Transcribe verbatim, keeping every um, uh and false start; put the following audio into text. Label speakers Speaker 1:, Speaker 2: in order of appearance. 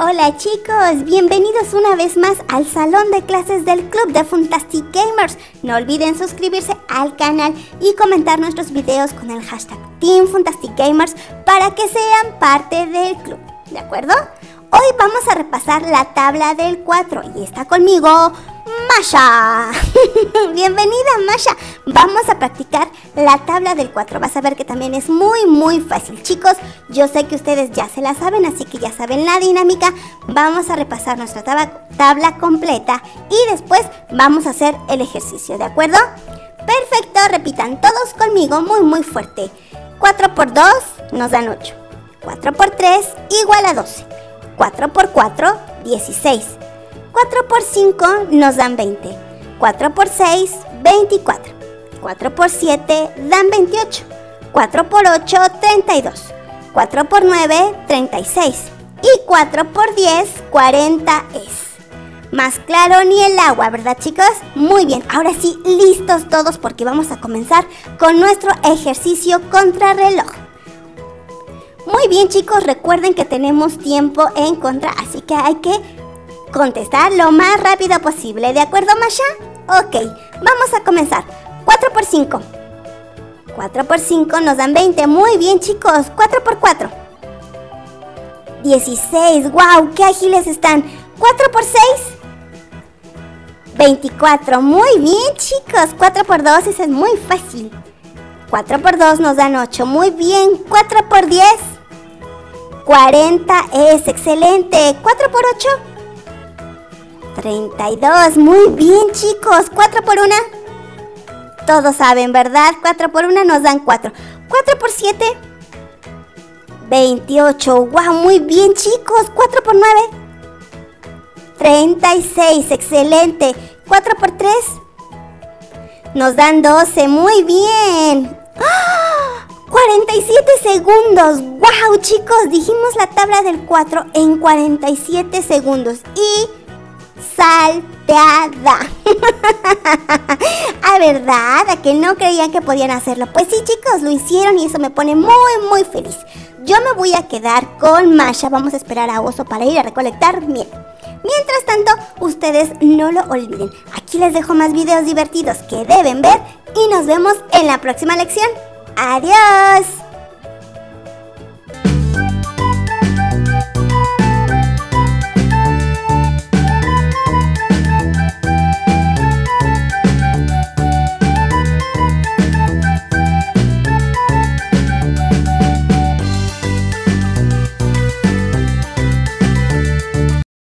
Speaker 1: Hola chicos, bienvenidos una vez más al salón de clases del Club de Funtastic Gamers. No olviden suscribirse al canal y comentar nuestros videos con el hashtag Team Funtastic Gamers para que sean parte del club, ¿de acuerdo? Hoy vamos a repasar la tabla del cuatro y está conmigo Masha. Bienvenida Masha. Vamos a practicar la tabla del cuatro. Vas a ver que también es muy muy fácil. Chicos, yo sé que ustedes ya se la saben, así que ya saben la dinámica. Vamos a repasar nuestra tabla, tabla completa y después vamos a hacer el ejercicio, ¿de acuerdo? Perfecto, repitan todos conmigo muy muy fuerte. cuatro por dos nos dan ocho. cuatro por tres igual a doce. cuatro por cuatro, dieciséis. cuatro por cinco nos dan veinte. cuatro por seis, veinticuatro. cuatro por siete dan veintiocho. cuatro por ocho, treinta y dos. cuatro por nueve, treinta y seis. Y cuatro por diez, cuarenta es. Más claro ni el agua, ¿verdad chicos? Muy bien, ahora sí, listos todos porque vamos a comenzar con nuestro ejercicio contrarreloj. Muy bien chicos, recuerden que tenemos tiempo en contra, así que hay que contestar lo más rápido posible, ¿de acuerdo Masha? Ok, vamos a comenzar. cuatro por cinco. cuatro por cinco nos dan veinte, muy bien chicos. cuatro por cuatro. dieciséis, wow, qué ágiles están. cuatro por seis. veinticuatro, muy bien chicos. cuatro por dos, eso es muy fácil. cuatro por dos nos dan ocho, muy bien. cuatro por diez. cuarenta es, excelente. cuatro por ocho. treinta y dos, muy bien chicos. cuatro por uno. Todos saben, ¿verdad? cuatro por uno nos dan cuatro. cuatro por siete. veintiocho, wow, muy bien chicos. cuatro por nueve. treinta y seis, excelente. cuatro por tres. Nos dan doce, muy bien. ¡Ah! cuarenta y siete segundos. Wow chicos, dijimos la tabla del cuatro en cuarenta y siete segundos. Y salteada. ¿A verdad? ¿A que no creían que podían hacerlo? Pues sí chicos, lo hicieron y eso me pone muy muy feliz. Yo me voy a quedar con Masha. Vamos a esperar a Oso para ir a recolectar miel. Mientras tanto, ustedes no lo olviden. Aquí les dejo más videos divertidos que deben ver y nos vemos en la próxima lección. ¡Adiós!